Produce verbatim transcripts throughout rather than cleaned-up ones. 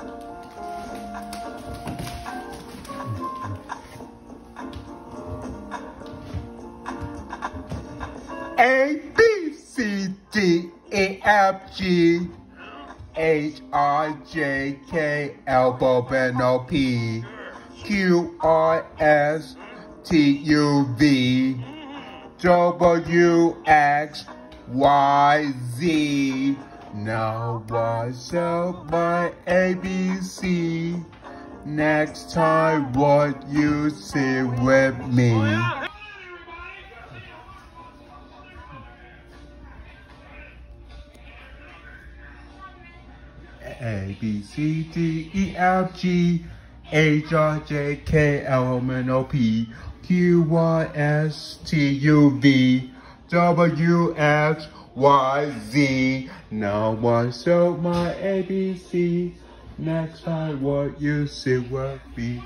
A, B, C, D, E, F, G, H, I, J, K, L, M, N, O, P, Q, R, S, T, U, V, W, X, Y, Z. Now what's up my A B C? Next time what you see with me. A, B, C, D, E, F, G, H, I, J, K, L, M, N, O, P, Q, Y, S, T, U, V, W, X, Y, Z. Now what's up my A B C? Next time what you see will be.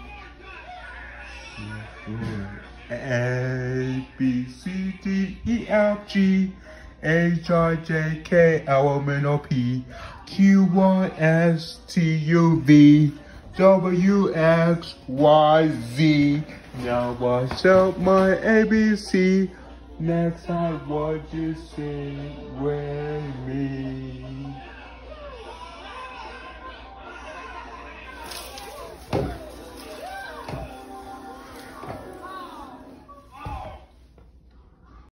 A, B, C, D, E, F, G, H, I, J, K, L, M, N, O, P, Q, Y, S, T, U, V, W, X, Y, Z. Now what's up my A B C? Next time what you see with me.